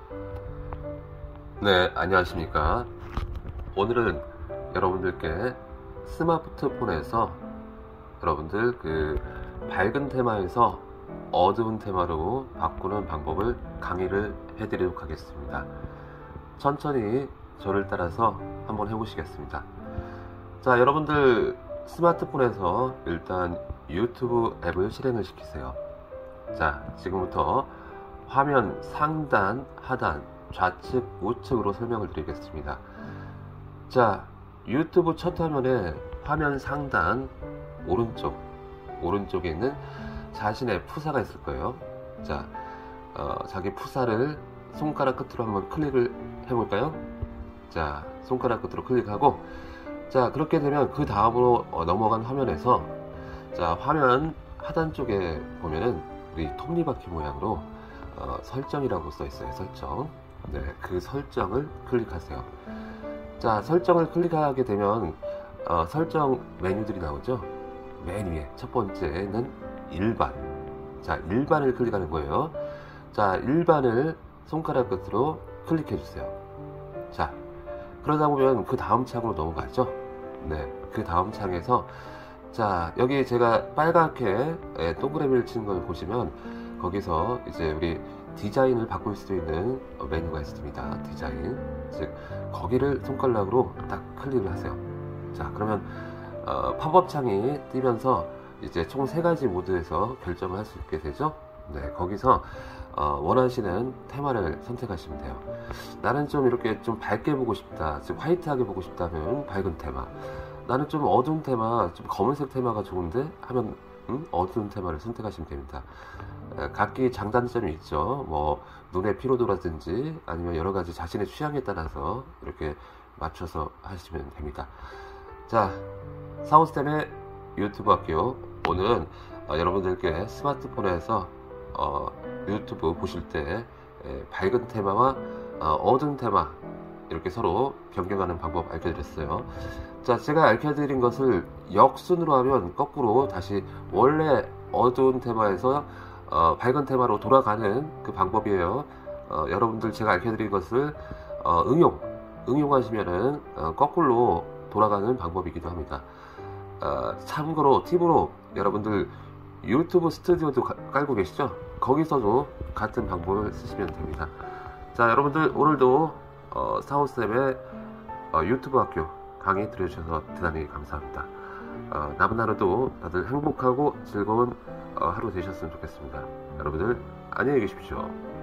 네, 안녕하십니까. 오늘은 여러분들께 스마트폰에서 여러분들 그 밝은 테마에서 어두운 테마로 바꾸는 방법을 강의를 해드리도록 하겠습니다. 천천히 저를 따라서 한번 해보시겠습니다. 자, 여러분들 스마트폰에서 일단 유튜브 앱을 실행을 시키세요. 자, 지금부터 화면 상단, 하단, 좌측, 우측으로 설명을 드리겠습니다. 자, 유튜브 첫 화면에 화면 상단 오른쪽에 있는 자신의 푸사가 있을 거예요. 자, 자기 푸사를 손가락 끝으로 한번 클릭을 해볼까요? 자, 손가락 끝으로 클릭하고, 자, 그렇게 되면 그 다음으로 넘어간 화면에서, 자, 화면 하단 쪽에 보면은 우리 톱니바퀴 모양으로 설정이라고 써 있어요. 설정. 네, 그 설정을 클릭하세요. 자, 설정을 클릭하게 되면 설정 메뉴들이 나오죠. 맨 위에 첫 번째는 일반. 자, 일반을 클릭하는 거예요. 자, 일반을 손가락 끝으로 클릭해 주세요. 자, 그러다 보면 그 다음 창으로 넘어가죠. 네, 그 다음 창에서, 자, 여기 제가 빨갛게 동그라미를 친 걸 보시면 거기서 이제 우리 디자인을 바꿀 수 있는 메뉴가 있습니다. 디자인. 즉, 거기를 손가락으로 딱 클릭을 하세요. 자, 그러면 팝업 창이 뜨면서 이제 총 3가지 모드에서 결정을 할 수 있게 되죠. 네, 거기서 원하시는 테마를 선택하시면 돼요. 나는 좀 이렇게 좀 밝게 보고 싶다, 즉 화이트하게 보고 싶다면 밝은 테마, 나는 좀 어두운 테마, 좀 검은색 테마가 좋은데 하면 어두운 테마를 선택하시면 됩니다. 각기 장단점이 있죠. 뭐 눈의 피로도라든지 아니면 여러가지 자신의 취향에 따라서 이렇게 맞춰서 하시면 됩니다. 자, 사우스템의 유튜브 학교, 오늘은 여러분들께 스마트폰에서 유튜브 보실 때 밝은 테마와 어두운 테마 이렇게 서로 변경하는 방법 알려드렸어요. 자, 제가 알려드린 것을 역순으로 하면 거꾸로 다시 원래 어두운 테마에서 밝은 테마로 돌아가는 그 방법이에요. 여러분들 제가 알려드린 것을 응용하시면은 거꾸로 돌아가는 방법이기도 합니다. 참고로 팁으로 여러분들 유튜브 스튜디오도 깔고 계시죠? 거기서도 같은 방법을 쓰시면 됩니다. 자, 여러분들 오늘도 사우쌤의 유튜브 학교 강의 들어주셔서 대단히 감사합니다. 남은 하루도 다들 행복하고 즐거운 하루 되셨으면 좋겠습니다. 여러분들 안녕히 계십시오.